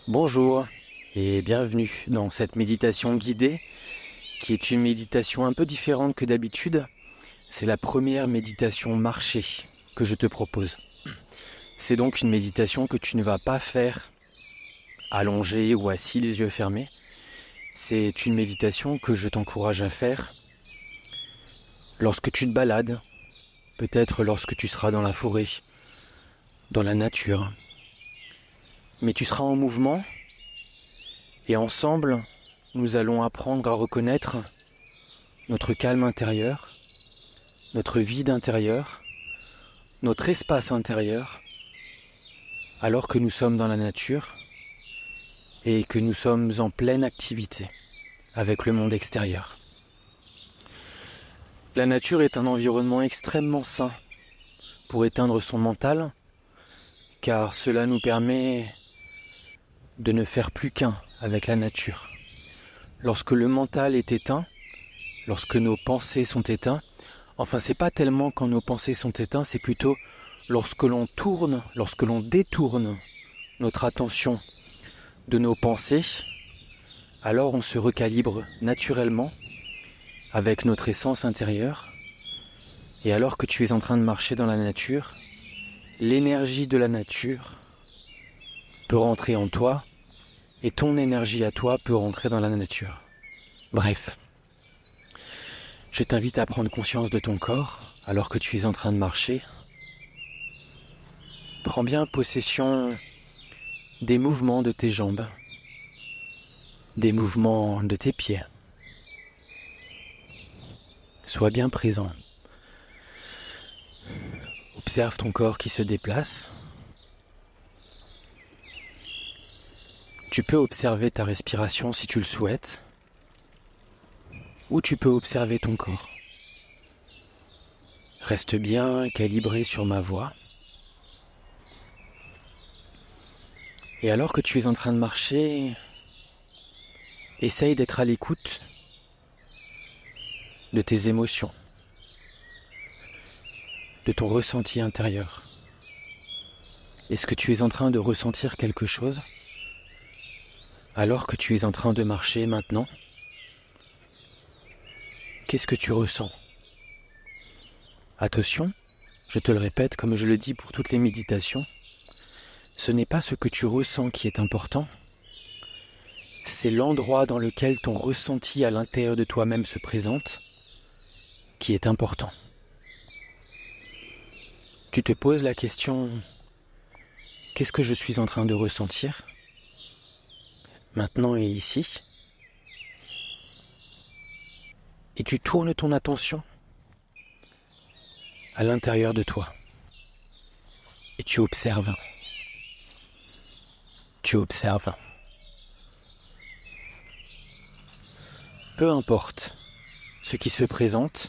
Bonjour et bienvenue dans cette méditation guidée qui est une méditation un peu différente que d'habitude. C'est la première méditation marchée que je te propose. C'est donc une méditation que tu ne vas pas faire allongé ou assis les yeux fermés. C'est une méditation que je t'encourage à faire lorsque tu te balades, peut-être lorsque tu seras dans la forêt, dans la nature. Mais tu seras en mouvement et ensemble, nous allons apprendre à reconnaître notre calme intérieur, notre vide intérieur, notre espace intérieur, alors que nous sommes dans la nature et que nous sommes en pleine activité avec le monde extérieur. La nature est un environnement extrêmement sain pour éteindre son mental, car cela nous permet de ne faire plus qu'un avec la nature. Lorsque le mental est éteint, lorsque nos pensées sont éteintes, enfin c'est pas tellement quand nos pensées sont éteintes, c'est plutôt lorsque l'on détourne notre attention de nos pensées, alors on se recalibre naturellement avec notre essence intérieure. Et alors que tu es en train de marcher dans la nature, l'énergie de la nature peut rentrer en toi et ton énergie à toi peut rentrer dans la nature. Bref, je t'invite à prendre conscience de ton corps alors que tu es en train de marcher. Prends bien possession des mouvements de tes jambes, des mouvements de tes pieds. Sois bien présent. Observe ton corps qui se déplace. Tu peux observer ta respiration si tu le souhaites, ou tu peux observer ton corps. Reste bien calibré sur ma voix. Et alors que tu es en train de marcher, essaye d'être à l'écoute de tes émotions, de ton ressenti intérieur. Est-ce que tu es en train de ressentir quelque chose alors que tu es en train de marcher maintenant? Qu'est-ce que tu ressens? Attention, je te le répète comme je le dis pour toutes les méditations, ce n'est pas ce que tu ressens qui est important, c'est l'endroit dans lequel ton ressenti à l'intérieur de toi-même se présente qui est important. Tu te poses la question, qu'est-ce que je suis en train de ressentir maintenant et ici? Et tu tournes ton attention à l'intérieur de toi. Et tu observes. Tu observes. Peu importe ce qui se présente,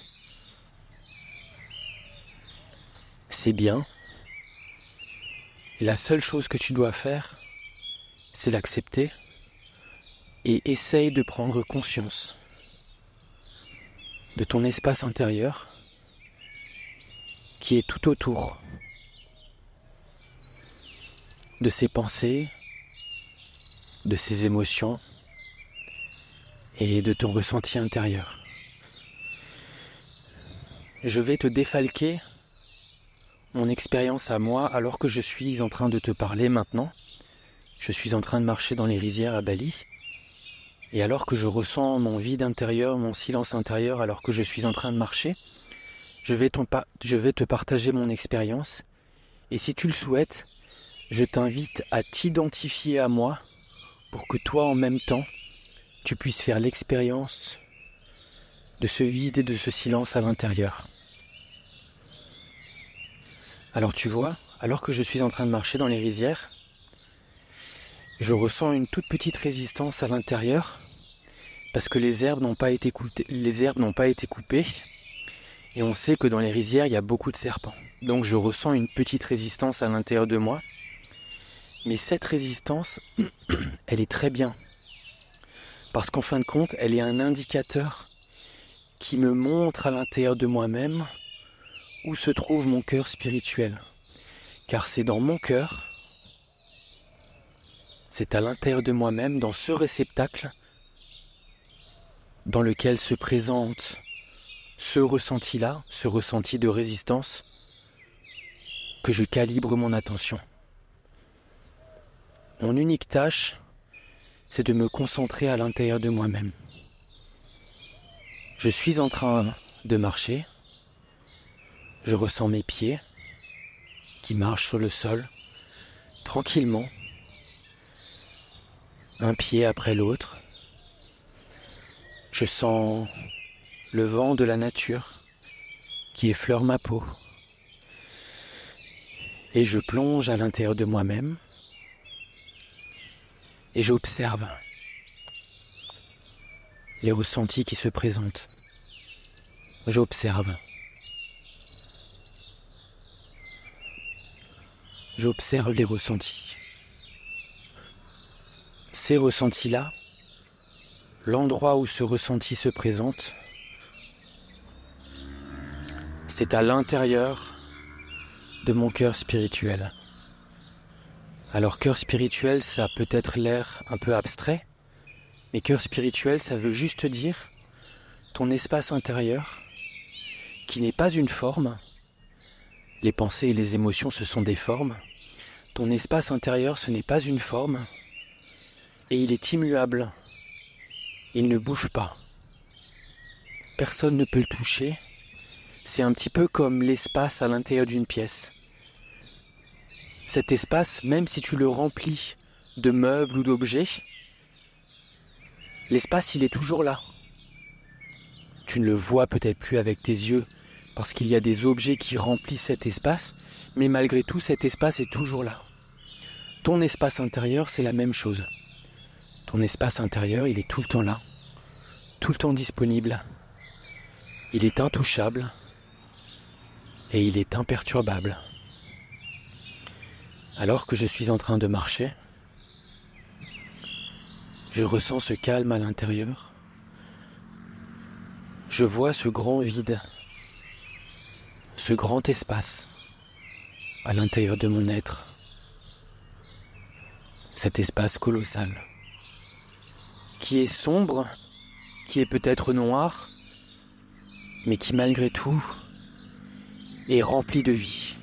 c'est bien. Et la seule chose que tu dois faire, c'est l'accepter et essaye de prendre conscience de ton espace intérieur qui est tout autour de ses pensées, de ses émotions et de ton ressenti intérieur. Je vais te défalquer mon expérience à moi alors que je suis en train de te parler maintenant. Je suis en train de marcher dans les rizières à Bali. Et alors que je ressens mon vide intérieur, mon silence intérieur, alors que je suis en train de marcher, je vais te partager mon expérience. Et si tu le souhaites, je t'invite à t'identifier à moi pour que toi, en même temps, tu puisses faire l'expérience de ce vide et de ce silence à l'intérieur. Alors tu vois, alors que je suis en train de marcher dans les rizières, je ressens une toute petite résistance à l'intérieur parce que les herbes n'ont pas été coupées et on sait que dans les rizières il y a beaucoup de serpents. Donc je ressens une petite résistance à l'intérieur de moi. Mais cette résistance, elle est très bien. Parce qu'en fin de compte, elle est un indicateur qui me montre à l'intérieur de moi-même où se trouve mon cœur spirituel. Car c'est dans mon cœur, C'est à l'intérieur de moi-même, dans ce réceptacle, dans lequel se présente ce ressenti-là, ce ressenti de résistance, que je calibre mon attention. Mon unique tâche, c'est de me concentrer à l'intérieur de moi-même. Je suis en train de marcher, je ressens mes pieds qui marchent sur le sol, tranquillement, un pied après l'autre. Je sens le vent de la nature qui effleure ma peau. Et je plonge à l'intérieur de moi-même et j'observe les ressentis qui se présentent. J'observe. J'observe les ressentis. Ces ressentis-là, l'endroit où ce ressenti se présente, c'est à l'intérieur de mon cœur spirituel. Alors cœur spirituel, ça a peut-être l'air un peu abstrait, mais cœur spirituel, ça veut juste dire ton espace intérieur qui n'est pas une forme. Les pensées et les émotions, ce sont des formes. Ton espace intérieur, ce n'est pas une forme et il est immuable. Il ne bouge pas. Personne ne peut le toucher. C'est un petit peu comme l'espace à l'intérieur d'une pièce. Cet espace, même si tu le remplis de meubles ou d'objets, l'espace, il est toujours là. Tu ne le vois peut-être plus avec tes yeux parce qu'il y a des objets qui remplissent cet espace, mais malgré tout, cet espace est toujours là. Ton espace intérieur, c'est la même chose. Ton espace intérieur, il est tout le temps là, tout le temps disponible. Il est intouchable et il est imperturbable. Alors que je suis en train de marcher, je ressens ce calme à l'intérieur. Je vois ce grand vide, ce grand espace à l'intérieur de mon être. Cet espace colossal, qui est sombre, qui est peut-être noir, mais qui malgré tout est rempli de vie.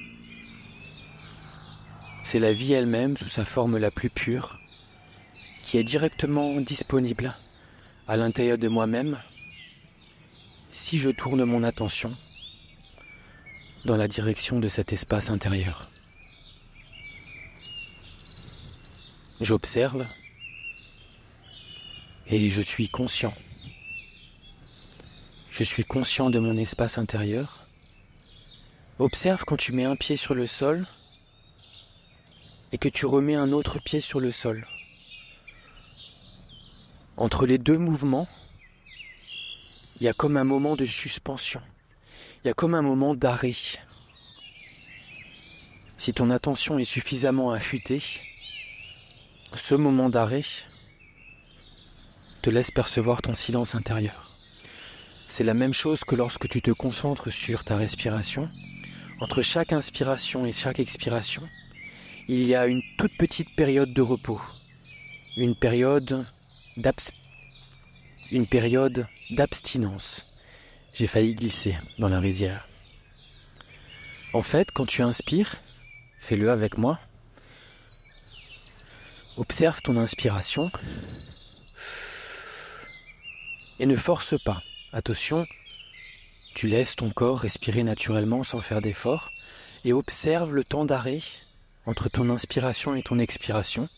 C'est la vie elle-même sous sa forme la plus pure, qui est directement disponible à l'intérieur de moi-même si je tourne mon attention dans la direction de cet espace intérieur. J'observe et je suis conscient. Je suis conscient de mon espace intérieur. Observe quand tu mets un pied sur le sol et que tu remets un autre pied sur le sol. Entre les deux mouvements, il y a comme un moment de suspension. Il y a comme un moment d'arrêt. Si ton attention est suffisamment affûtée, ce moment d'arrêt te laisse percevoir ton silence intérieur. C'est la même chose que lorsque tu te concentres sur ta respiration. Entre chaque inspiration et chaque expiration, il y a une toute petite période de repos, une période d'abstinence. J'ai failli glisser dans la rizière. En fait, quand tu inspires, fais-le avec moi. Observe ton inspiration et ne force pas. Attention, tu laisses ton corps respirer naturellement sans faire d'effort et observe le temps d'arrêt entre ton inspiration et ton expiration.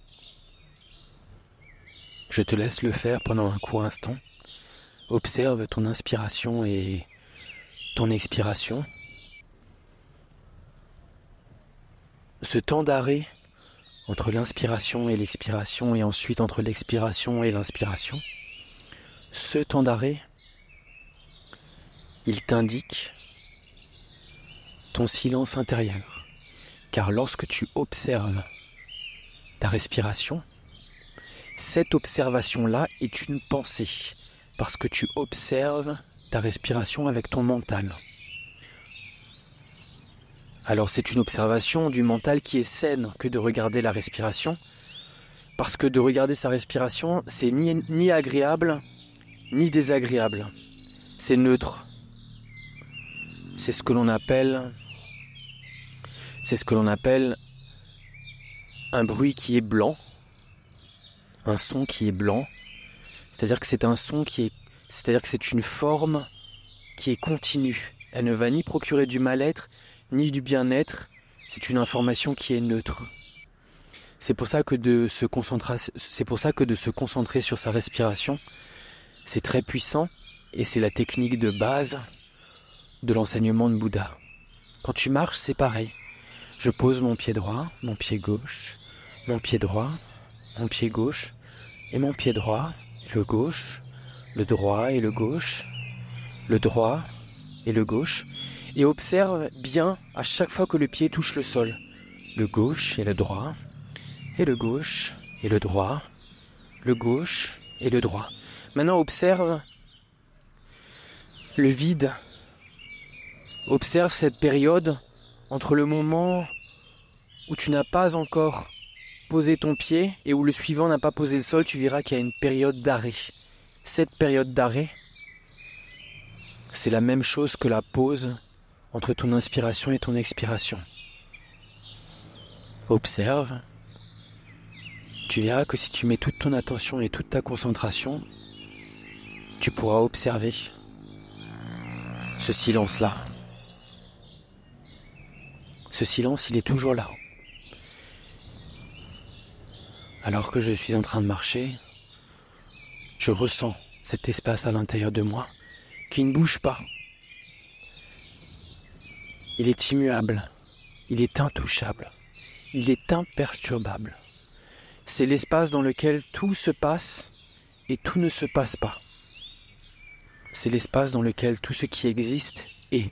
Je te laisse le faire pendant un court instant. Observe ton inspiration et ton expiration. Ce temps d'arrêt entre l'inspiration et l'expiration et ensuite entre l'expiration et l'inspiration, ce temps d'arrêt, il t'indique ton silence intérieur. Car lorsque tu observes ta respiration, cette observation-là est une pensée. Parce que tu observes ta respiration avec ton mental. Alors c'est une observation du mental qui est saine que de regarder la respiration. Parce que de regarder sa respiration, c'est ni agréable, ni désagréable. C'est neutre. C'est ce que l'on appelle un bruit qui est blanc, un son qui est blanc. C'est-à-dire que c'est c'est-à-dire que c'est une forme qui est continue. Elle ne va ni procurer du mal-être, ni du bien-être. C'est une information qui est neutre. C'est pour ça que de se concentrer sur sa respiration, c'est très puissant et c'est la technique de base de l'enseignement de Bouddha. Quand tu marches, c'est pareil. Je pose mon pied droit, mon pied gauche, mon pied droit, mon pied gauche et mon pied droit, le gauche, le droit et le gauche, le droit et le gauche, et observe bien à chaque fois que le pied touche le sol, le gauche et le droit, et le gauche et le droit, le gauche et le droit. Maintenant observe le vide, observe cette période entre le moment où tu n'as pas encore posé ton pied et où le suivant n'a pas posé le sol. Tu verras qu'il y a une période d'arrêt. Cette période d'arrêt, c'est la même chose que la pause entre ton inspiration et ton expiration. Observe. Tu verras que si tu mets toute ton attention et toute ta concentration, tu pourras observer ce silence-là. Ce silence, il est toujours là. Alors que je suis en train de marcher, je ressens cet espace à l'intérieur de moi qui ne bouge pas. Il est immuable, il est intouchable, il est imperturbable. C'est l'espace dans lequel tout se passe et tout ne se passe pas. C'est l'espace dans lequel tout ce qui existe est.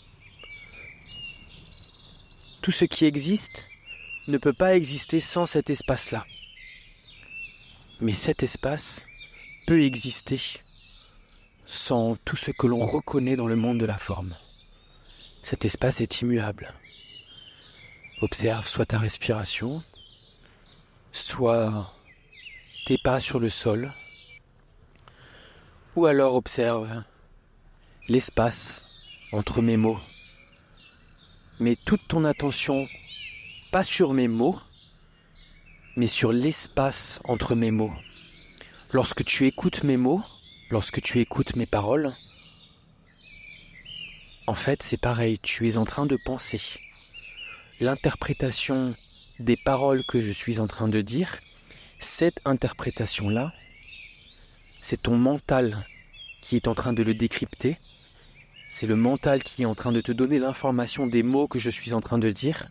Tout ce qui existe ne peut pas exister sans cet espace-là. Mais cet espace peut exister sans tout ce que l'on reconnaît dans le monde de la forme. Cet espace est immuable. Observe soit ta respiration, soit tes pas sur le sol, ou alors observe l'espace entre mes mots. Mets toute ton attention, pas sur mes mots, mais sur l'espace entre mes mots. Lorsque tu écoutes mes mots, lorsque tu écoutes mes paroles, en fait c'est pareil, tu es en train de penser. L'interprétation des paroles que je suis en train de dire, cette interprétation-là, c'est ton mental qui est en train de le décrypter. C'est le mental qui est en train de te donner l'information des mots que je suis en train de dire.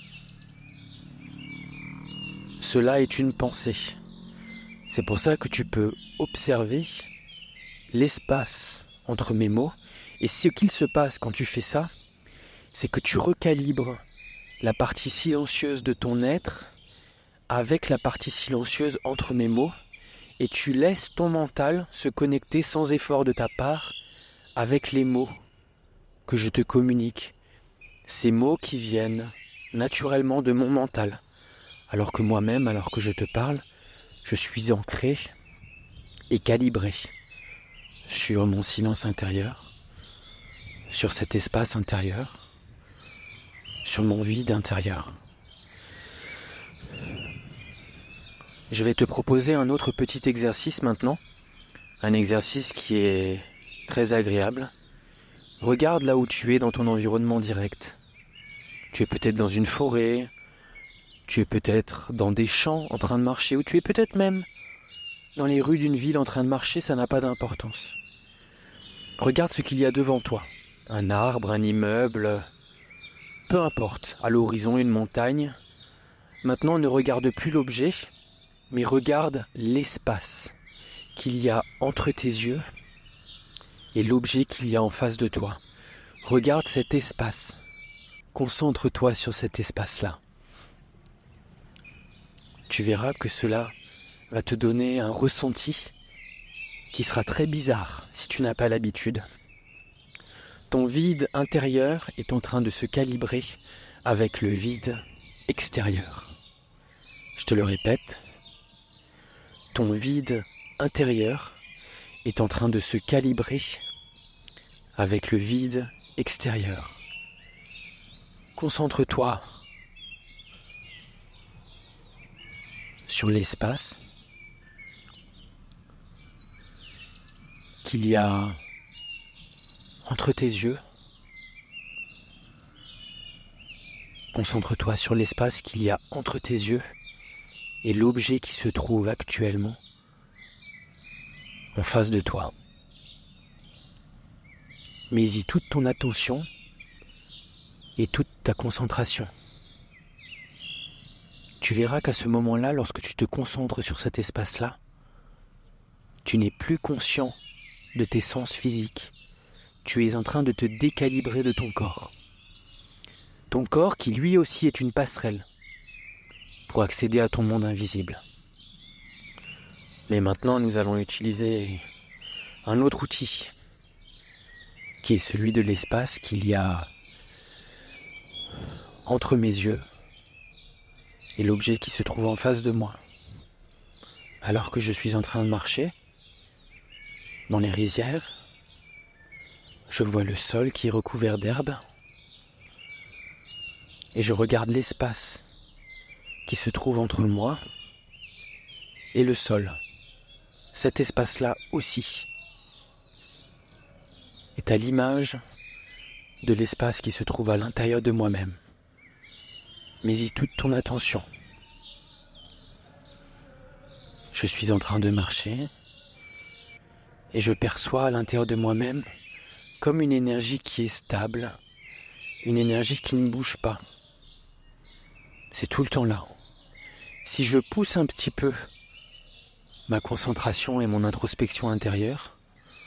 Cela est une pensée. C'est pour ça que tu peux observer l'espace entre mes mots. Et ce qu'il se passe quand tu fais ça, c'est que tu recalibres la partie silencieuse de ton être avec la partie silencieuse entre mes mots. Et tu laisses ton mental se connecter sans effort de ta part avec les mots que je te communique. Ces mots qui viennent naturellement de mon mental. Alors que moi-même, alors que je te parle, je suis ancré et calibré sur mon silence intérieur, sur cet espace intérieur, sur mon vide intérieur. Je vais te proposer un autre petit exercice maintenant, un exercice qui est très agréable. Regarde là où tu es dans ton environnement direct. Tu es peut-être dans une forêt, tu es peut-être dans des champs en train de marcher, ou tu es peut-être même dans les rues d'une ville en train de marcher, ça n'a pas d'importance. Regarde ce qu'il y a devant toi. Un arbre, un immeuble, peu importe. À l'horizon, une montagne. Maintenant, ne regarde plus l'objet, mais regarde l'espace qu'il y a entre tes yeux et l'objet qu'il y a en face de toi. Regarde cet espace. Concentre-toi sur cet espace-là. Tu verras que cela va te donner un ressenti qui sera très bizarre si tu n'as pas l'habitude. Ton vide intérieur est en train de se calibrer avec le vide extérieur. Je te le répète, ton vide intérieur est en train de se calibrer avec le vide extérieur. Concentre-toi sur l'espace qu'il y a entre tes yeux. Concentre-toi sur l'espace qu'il y a entre tes yeux et l'objet qui se trouve actuellement en face de toi. Mets-y toute ton attention et toute ta concentration. Tu verras qu'à ce moment-là, lorsque tu te concentres sur cet espace-là, tu n'es plus conscient de tes sens physiques. Tu es en train de te décalibrer de ton corps. Ton corps qui lui aussi est une passerelle pour accéder à ton monde invisible. Mais maintenant, nous allons utiliser un autre outil qui est celui de l'espace qu'il y a entre mes yeux et l'objet qui se trouve en face de moi. Alors que je suis en train de marcher dans les rizières, je vois le sol qui est recouvert d'herbe et je regarde l'espace qui se trouve entre moi et le sol. Cet espace-là aussi est à l'image de l'espace qui se trouve à l'intérieur de moi-même. Mets-y toute ton attention. Je suis en train de marcher et je perçois à l'intérieur de moi-même comme une énergie qui est stable, une énergie qui ne bouge pas. C'est tout le temps là. Si je pousse un petit peu ma concentration et mon introspection intérieure,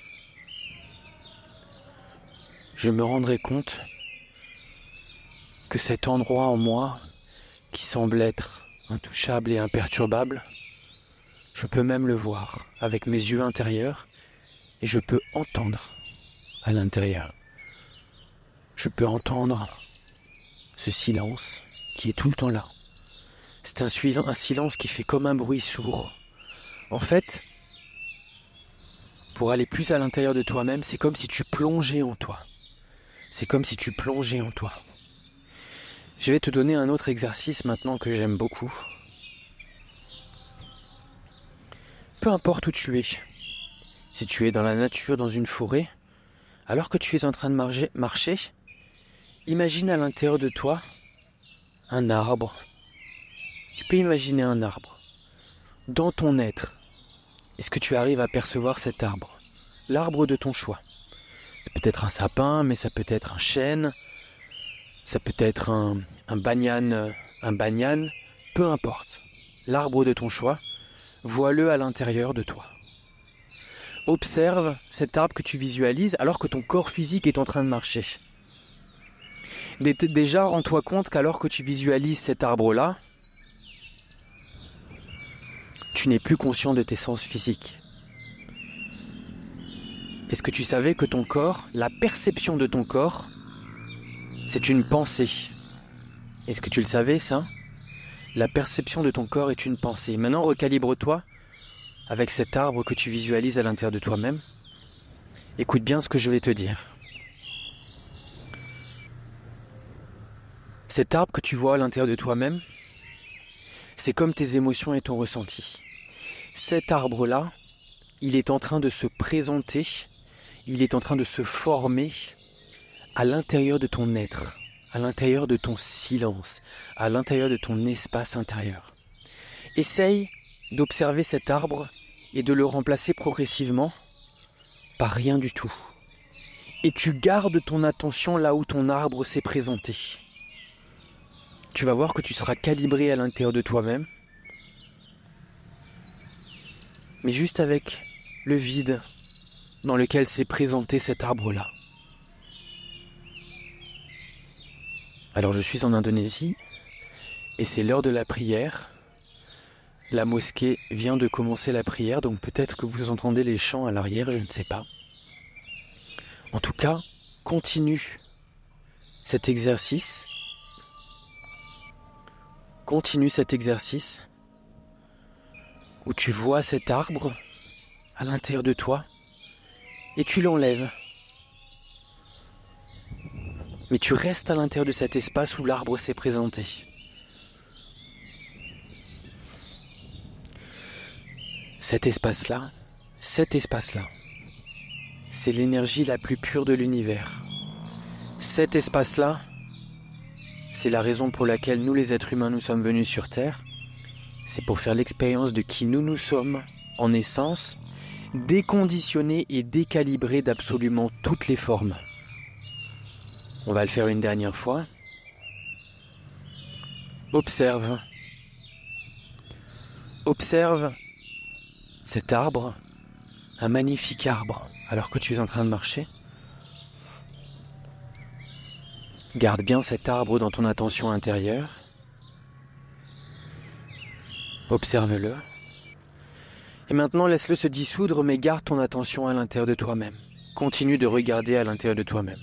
je me rendrai compte que cet endroit en moi qui semble être intouchable et imperturbable, je peux même le voir avec mes yeux intérieurs et je peux entendre à l'intérieur. Je peux entendre ce silence qui est tout le temps là. C'est un silence qui fait comme un bruit sourd. En fait, pour aller plus à l'intérieur de toi-même, c'est comme si tu plongeais en toi. C'est comme si tu plongeais en toi. Je vais te donner un autre exercice maintenant que j'aime beaucoup. Peu importe où tu es, si tu es dans la nature, dans une forêt, alors que tu es en train de marcher, imagine à l'intérieur de toi un arbre. Tu peux imaginer un arbre. Dans ton être, est-ce que tu arrives à percevoir cet arbre? L'arbre de ton choix. Ça peut être un sapin, mais ça peut être un chêne, ça peut être un banyan, peu importe. L'arbre de ton choix, vois-le à l'intérieur de toi. Observe cet arbre que tu visualises alors que ton corps physique est en train de marcher. Déjà, rends-toi compte qu'alors que tu visualises cet arbre-là, tu n'es plus conscient de tes sens physiques. Est-ce que tu savais que ton corps, la perception de ton corps, c'est une pensée? Est-ce que tu le savais, ça? La perception de ton corps est une pensée. Maintenant, recalibre-toi avec cet arbre que tu visualises à l'intérieur de toi-même. Écoute bien ce que je vais te dire. Cet arbre que tu vois à l'intérieur de toi-même, c'est comme tes émotions et ton ressenti. Cet arbre-là, il est en train de se présenter, il est en train de se former à l'intérieur de ton être, à l'intérieur de ton silence, à l'intérieur de ton espace intérieur. Essaye d'observer cet arbre et de le remplacer progressivement par rien du tout. Et tu gardes ton attention là où ton arbre s'est présenté. Tu vas voir que tu seras calibré à l'intérieur de toi-même, mais juste avec le vide dans lequel s'est présenté cet arbre-là. Alors je suis en Indonésie et c'est l'heure de la prière. La mosquée vient de commencer la prière, donc peut-être que vous entendez les chants à l'arrière, je ne sais pas. En tout cas, continue cet exercice. où tu vois cet arbre à l'intérieur de toi et tu l'enlèves. Mais tu restes à l'intérieur de cet espace où l'arbre s'est présenté. Cet espace-là, c'est l'énergie la plus pure de l'univers. Cet espace-là, c'est la raison pour laquelle nous les êtres humains nous sommes venus sur Terre. C'est pour faire l'expérience de qui nous sommes en essence, déconditionnés et décalibrés d'absolument toutes les formes. On va le faire une dernière fois. Observe. Observe cet arbre, un magnifique arbre, alors que tu es en train de marcher. Garde bien cet arbre dans ton attention intérieure. Observe-le. Et maintenant, laisse-le se dissoudre, mais garde ton attention à l'intérieur de toi-même. Continue de regarder à l'intérieur de toi-même.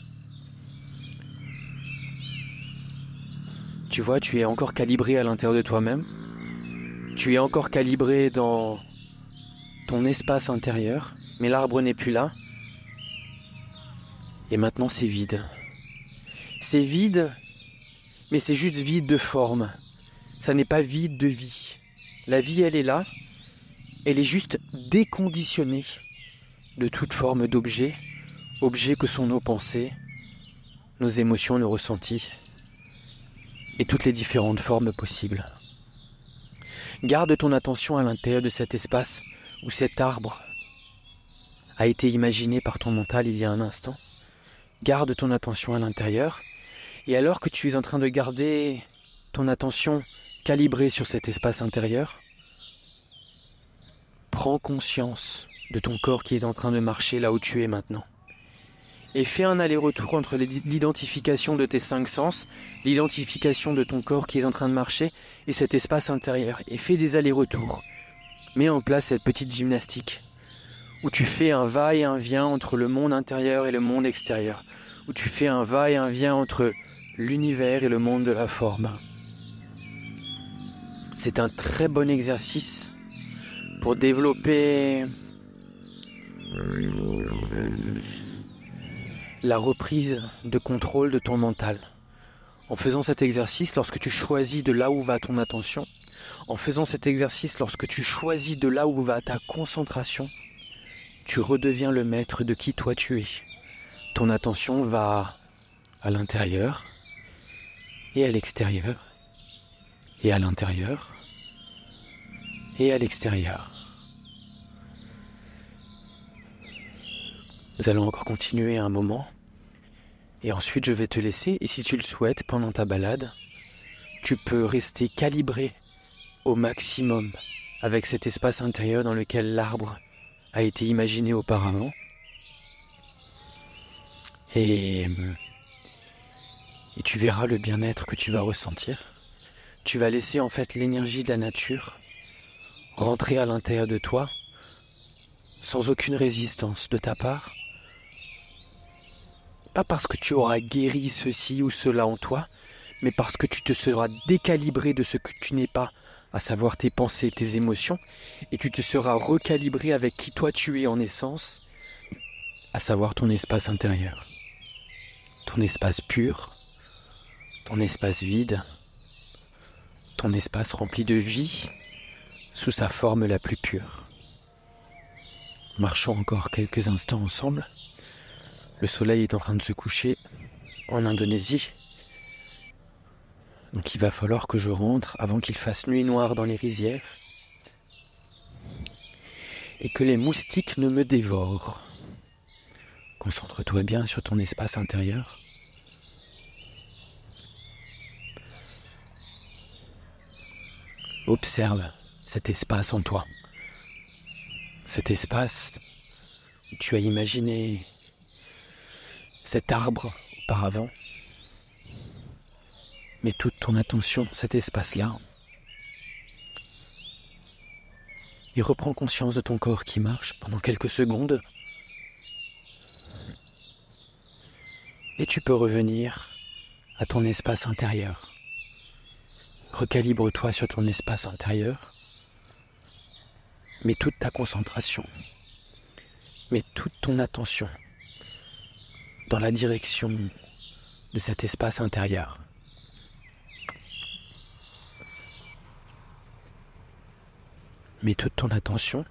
Tu vois, tu es encore calibré à l'intérieur de toi-même. Tu es encore calibré dans ton espace intérieur, mais l'arbre n'est plus là. Et maintenant, c'est vide. C'est vide, mais c'est juste vide de forme. Ça n'est pas vide de vie. La vie, elle est là. Elle est juste déconditionnée de toute forme d'objet. Objets que sont nos pensées, nos émotions, nos ressentis. Et toutes les différentes formes possibles. Garde ton attention à l'intérieur de cet espace où cet arbre a été imaginé par ton mental il y a un instant. Garde ton attention à l'intérieur. Et alors que tu es en train de garder ton attention calibrée sur cet espace intérieur, prends conscience de ton corps qui est en train de marcher là où tu es maintenant. Et fais un aller-retour entre l'identification de tes 5 sens, l'identification de ton corps qui est en train de marcher et cet espace intérieur. Et fais des allers-retours. Mets en place cette petite gymnastique où tu fais un va et un vient entre le monde intérieur et le monde extérieur. Où tu fais un va et un vient entre l'univers et le monde de la forme. C'est un très bon exercice pour développer la reprise de contrôle de ton mental. En faisant cet exercice, lorsque tu choisis de là où va ton attention, en faisant cet exercice, lorsque tu choisis de là où va ta concentration, tu redeviens le maître de qui toi tu es. Ton attention va à l'intérieur et à l'extérieur, et à l'intérieur et à l'extérieur. Nous allons encore continuer un moment. Et ensuite, je vais te laisser. Et si tu le souhaites, pendant ta balade, tu peux rester calibré au maximum avec cet espace intérieur dans lequel l'arbre a été imaginé auparavant. Et tu verras le bien-être que tu vas ressentir. Tu vas laisser en fait l'énergie de la nature rentrer à l'intérieur de toi sans aucune résistance de ta part. Pas parce que tu auras guéri ceci ou cela en toi, mais parce que tu te seras décalibré de ce que tu n'es pas, à savoir tes pensées, tes émotions, et tu te seras recalibré avec qui toi tu es en essence, à savoir ton espace intérieur. Ton espace pur, ton espace vide, ton espace rempli de vie, sous sa forme la plus pure. Marchons encore quelques instants ensemble. Le soleil est en train de se coucher en Indonésie. Donc il va falloir que je rentre avant qu'il fasse nuit noire dans les rizières et que les moustiques ne me dévorent. Concentre-toi bien sur ton espace intérieur. Observe cet espace en toi. Cet espace où tu as imaginé cet arbre auparavant. Mets toute ton attention dans cet espace-là. Et reprends conscience de ton corps qui marche pendant quelques secondes. Et tu peux revenir à ton espace intérieur. Recalibre-toi sur ton espace intérieur. Mets toute ta concentration, mets toute ton attention dans la direction de cet espace intérieur. Mets toute ton attention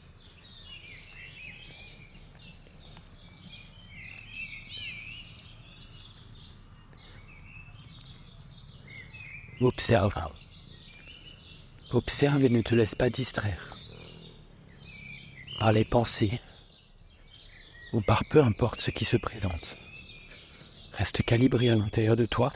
observe. Observe et ne te laisse pas distraire par les pensées ou par peu importe ce qui se présente. Reste calibré à l'intérieur de toi.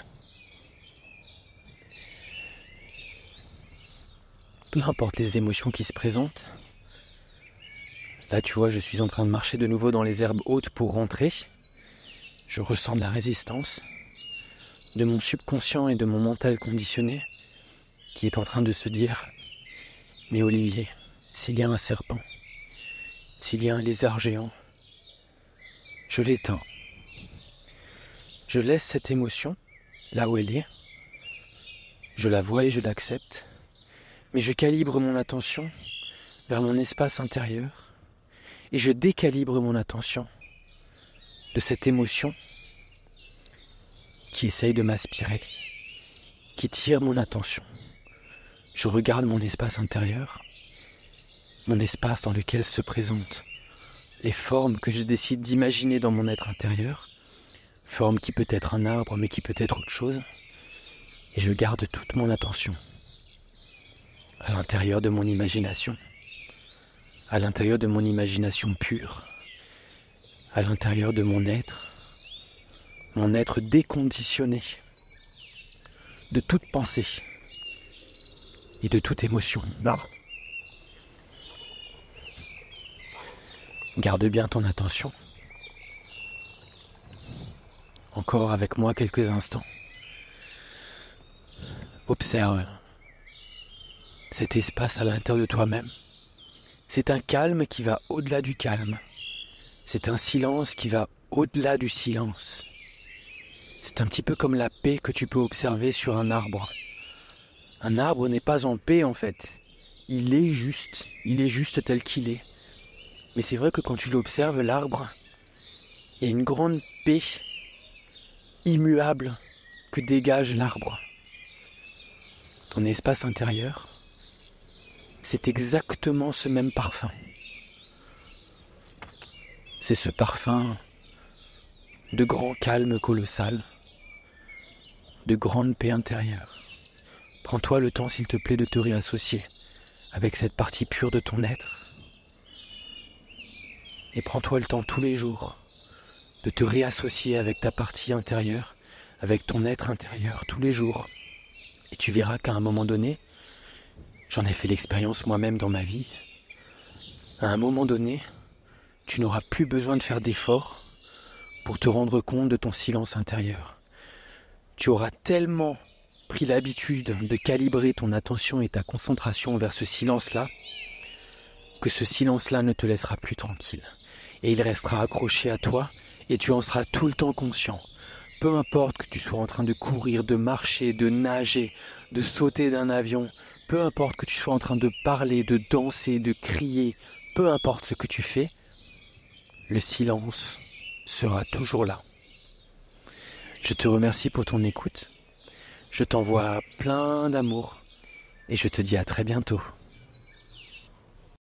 Peu importe les émotions qui se présentent. Là, tu vois, je suis en train de marcher de nouveau dans les herbes hautes pour rentrer. Je ressens de la résistance de mon subconscient et de mon mental conditionné qui est en train de se dire « Mais Olivier, s'il y a un serpent, s'il y a un lézard géant, je l'éteins. Je laisse cette émotion là où elle est. Je la vois et je l'accepte. Mais je calibre mon attention vers mon espace intérieur et je décalibre mon attention de cette émotion qui essaye de m'aspirer, qui tire mon attention. Je regarde mon espace intérieur, mon espace dans lequel se présentent les formes que je décide d'imaginer dans mon être intérieur, forme qui peut être un arbre mais qui peut être autre chose, et je garde toute mon attention à l'intérieur de mon imagination, à l'intérieur de mon imagination pure, à l'intérieur de mon être déconditionné de toute pensée et de toute émotion. Garde bien ton attention. Encore avec moi quelques instants. Observe cet espace à l'intérieur de toi-même. C'est un calme qui va au-delà du calme. C'est un silence qui va au-delà du silence. C'est un petit peu comme la paix que tu peux observer sur un arbre. Un arbre n'est pas en paix en fait. Il est juste tel qu'il est. Mais c'est vrai que quand tu l'observes, l'arbre, il y a une grande paix immuable que dégage l'arbre. Ton espace intérieur, c'est exactement ce même parfum. C'est ce parfum de grand calme colossal, de grande paix intérieure. Prends-toi le temps, s'il te plaît, de te réassocier avec cette partie pure de ton être. Et prends-toi le temps tous les jours de te réassocier avec ta partie intérieure, avec ton être intérieur tous les jours. Et tu verras qu'à un moment donné, j'en ai fait l'expérience moi-même dans ma vie, à un moment donné, tu n'auras plus besoin de faire d'efforts pour te rendre compte de ton silence intérieur. Tu auras tellement pris l'habitude de calibrer ton attention et ta concentration vers ce silence-là, que ce silence-là ne te laissera plus tranquille. Et il restera accroché à toi et tu en seras tout le temps conscient. Peu importe que tu sois en train de courir, de marcher, de nager, de sauter d'un avion, peu importe que tu sois en train de parler, de danser, de crier, peu importe ce que tu fais, le silence sera toujours là. Je te remercie pour ton écoute. Je t'envoie plein d'amour et je te dis à très bientôt.